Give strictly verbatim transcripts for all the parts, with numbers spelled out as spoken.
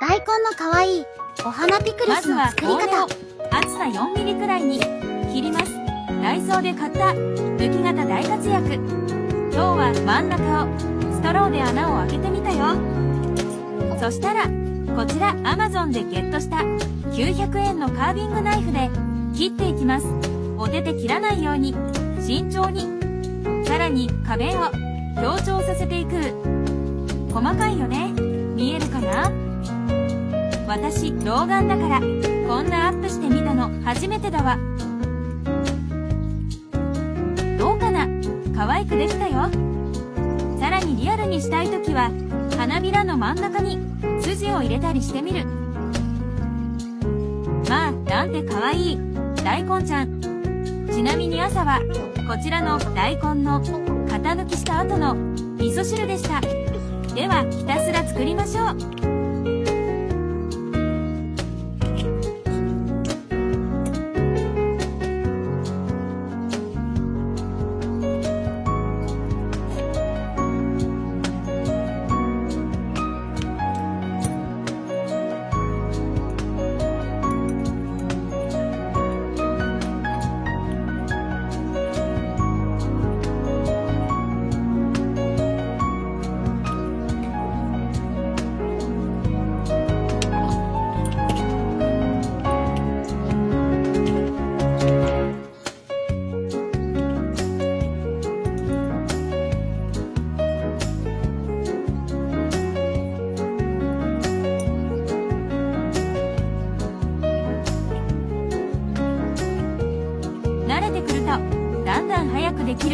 大根のかわいいお花ピクルスの作り方。 厚さよんミリくらいに切ります。ダイソーで買った抜き型大活躍。今日は真ん中をストローで穴を開けてみたよ。そしたらこちら アマゾン でゲットしたきゅうひゃくえんのカービングナイフで切っていきます。お手で切らないように慎重に。さらに壁を強調させていく。細かいよね。見えるかな？私老眼だからこんなアップしてみたの初めてだわ。どうかな？可愛くできたよ。さらにリアルにしたいときは花びらの真ん中に筋を入れたりしてみる。まあなんて可愛い大根ちゃん。ちなみに朝はこちらの大根の型抜きした後の味噌汁でした。ではひたすら作りましょう。慣れてくるとだんだん早くできる。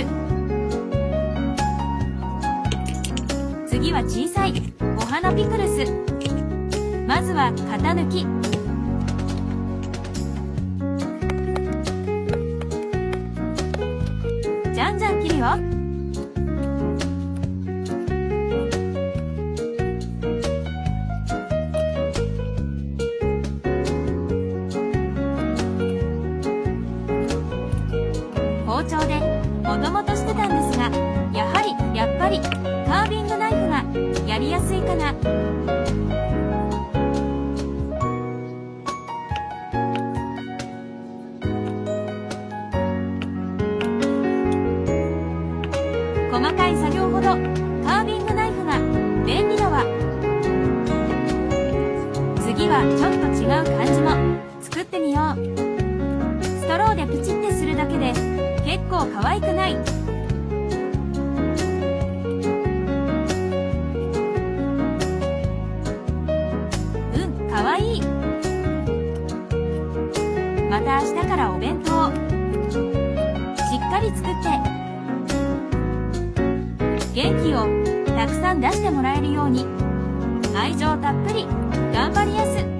次は小さいお花ピクルス。まずは型抜き。じゃんじゃん切るよ。包丁でもともとしてたんですが、やはりやっぱりカービングナイフがやりやすいかな。細かい作業ほどカービングナイフが便利だわ。次はちょっと違う感じも作ってみよう。ストローでプチってするだけで結構可愛くない？うん、可愛い。また明日からお弁当しっかり作って元気をたくさん出してもらえるように愛情たっぷり頑張りやす。